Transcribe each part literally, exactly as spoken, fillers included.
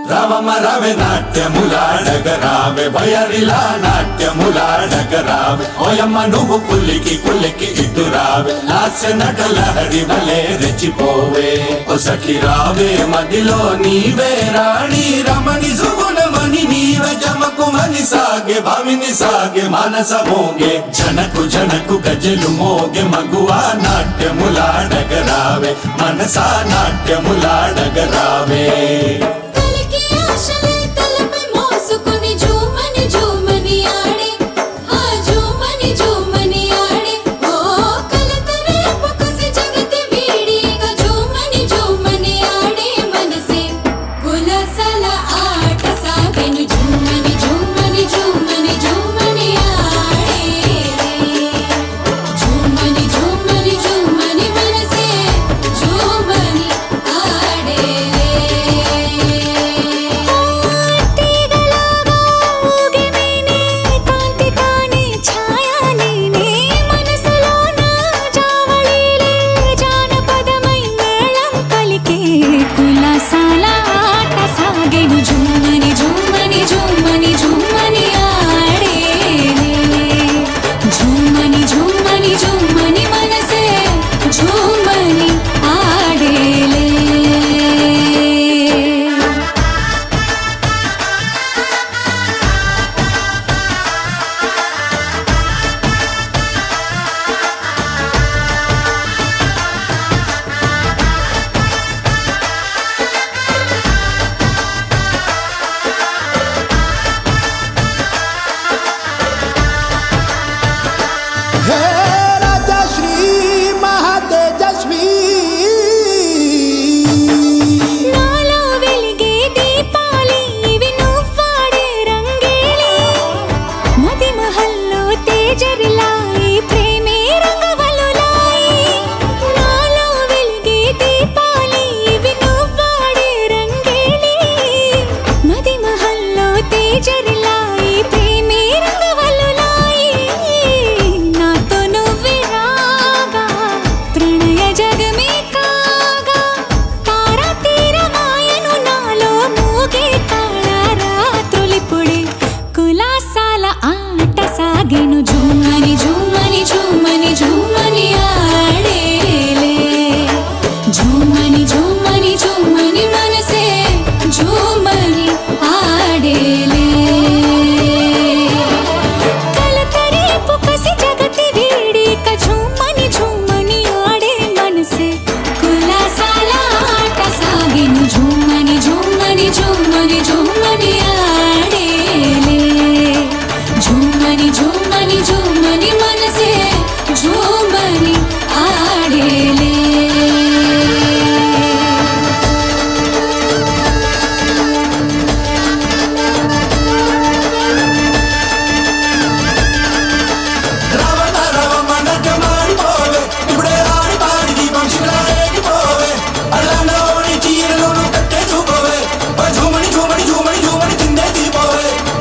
రవమ రవే నాట్యములాడగరావే వయరిలా నాట్యములాడగరావే ఓయమ్మ నువ్వు కుల్లికి కుల్లికి ఇటురావే లాస్య నటలహరి వలే రెచ్చిపోవే ఓ సఖి రావే మదిలో నీవే రాణి రమణి సుగుణమణి నీవే జమకు మని సాగే భామిని సాగే మానస మోగే జనకు జనకు గజలు మోగే మగువా నాట్యములాడగరావే మనసా నాట్యములాడగరావే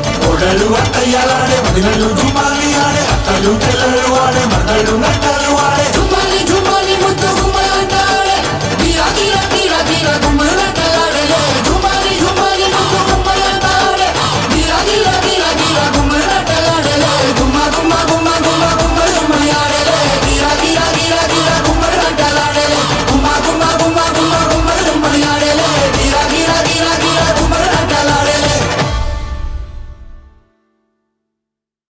అత్తయ్యలాడే మదినలు జుమాలి ఆడే అత్తలు తెల్లలు ఆడే మదలు నట్టలు ఆడే